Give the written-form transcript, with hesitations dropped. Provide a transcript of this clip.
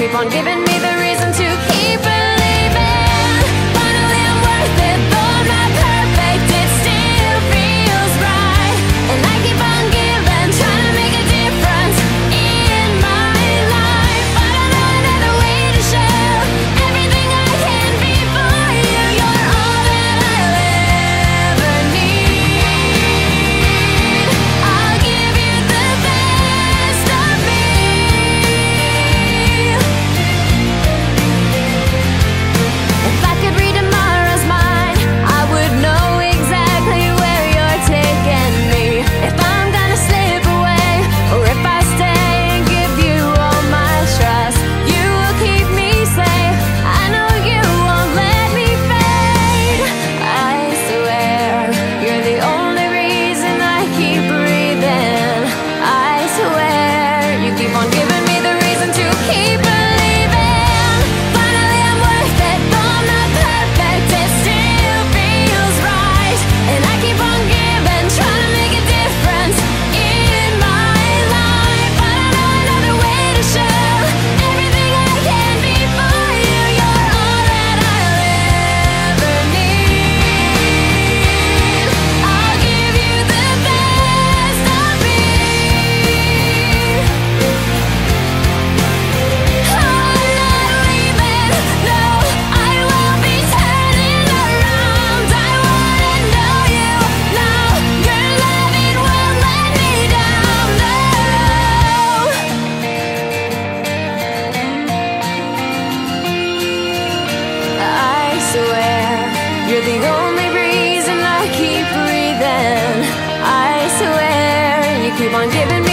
keep on giving me the reason to keep believing. Finally I'm worth it, though I'm not perfect, it still feels right. And I keep on giving, trying to make a difference in my life. But I know another way to show everything I can be for you. You're all that I'll ever need. I'll give you the best of me. If I could read tomorrow's mind, I would know exactly where you're taking me. If I'm gonna slip away, or if I stay and give you all my trust, you will keep me safe. I know you won't let me fade. I swear, you're the only reason I keep breathing. I swear, you keep on giving me the reason to keep believing. Finally I'm worth it, though I'm not perfect, it still feels right. And I keep on giving, trying to make a difference in my life. But I know another way to show everything I can be for you. You're all that I'll ever need. I'll give you the best of me. I'm not leaving, no, I won't be turning around. I wanna know you now, your loving won't let me down, no. I swear, you're the only reason I keep breathing. I swear, you keep on giving